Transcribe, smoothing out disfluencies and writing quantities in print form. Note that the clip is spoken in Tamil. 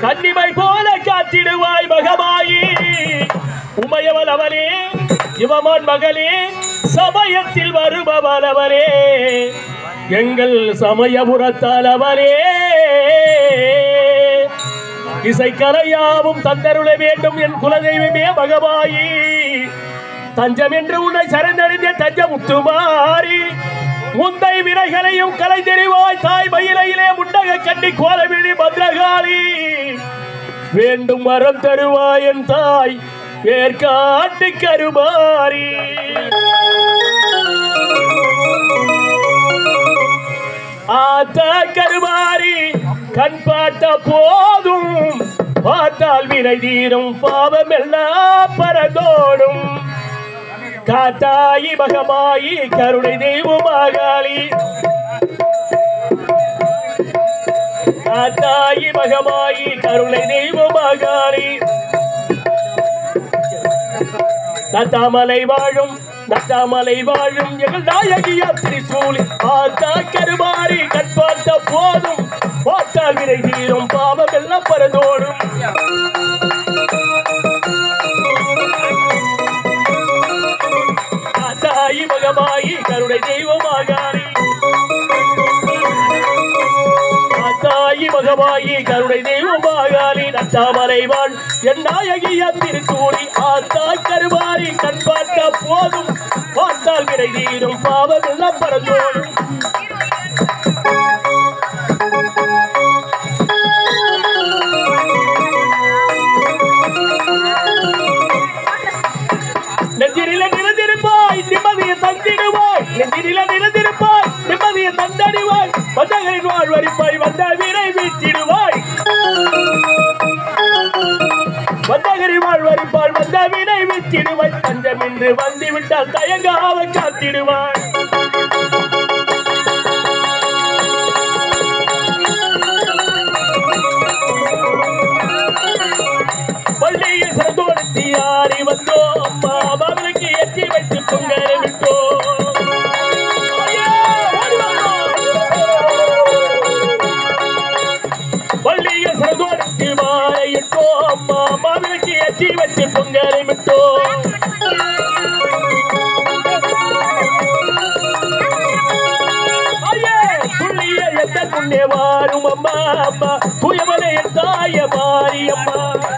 கன்னிமை போல காத்திடுவாய் மகமாயி உமையவள் அவளே இவமான் மகளே சமயத்தில் வருபவள் அவளே எங்கள் சமயபுரத்தால் அவளே இசைக்கலையாவும் தந்தருள வேண்டும் என் குலதெய்வமே மகமாயி தஞ்சம் என்று உன்னை சரணடைந்த தஞ்ச முத்துமாரி முந்தை வினைகளையும் கலை தெரிவாய் தாய் மயிலையிலே முண்டக கண்ணி கோலவிழி பத்ரகாளி வேண்டும் வரம் தருவாய் என் தாய் ஏற்காட்டு கருமாரி ஆத்தா கருமாரி கண் பார்த்த போதும் பார்த்தால் வினை தீரும் பாவம் எல்லாம் பரதோடும் காத்தாயி மகமாயி கருணை தெய்வமாகாளி காத்தாயி மகமாயி கருணை தெய்வமாகாளி நத்தாமலை வாழும் எங்கள் நாயகியா திரிசூலி ஆத்தா கருமாரி கண் பார்த்த போதும் பார்த்தால் வினை தீரும் பாவம் எல்லாம் பரதோடும் தாயி மகமாயி கருணை தெய்வமாகாளி தாயி மகமாயி கருணை தெய்வமாகாளி நச்சாமலை வாழ் என் நாயகியா திருத்தூரி ஆத்தா கருமாரி கண் பார்த்த போதும் பார்த்தால் வினை தீரும் பாவம் எல்லாம் பரந்தோடும் நெஞ்சினில நிறந்திருப்பாய் நிம்மதியை தந்திடுவாய் நெஞ்சினில நிறந்திருப்பாய் நிம்மதியை தந்தடிவாய் வந்தகரின் வாழ்வரிப்பாய் வந்த வீரை வீழ்த்திடுவாய் வந்தகரின் வாழ்வரிப்பால் வந்த வீரை வீழ்த்திடுவாய் தஞ்சம் என்று வந்துவிட்டால் தயங்காவ காத்திடுவாய் பள்ளியை சிறந்தோடுத்தி யாரி வந்தோ அம்மா அவர்களுக்கு ஏற்றி வைத்து பொங்கலை விட்டோ பள்ளியை சிறந்தோடுத்தி மாறையிட்டோ அம்மா அவர்களுக்கு ஏற்றி வைத்து பொங்கலை விட்டோ துள்ளிய எந்த முன்னே வாரும் அம்மா அம்மா துயவனை தாய மாறி அம்மா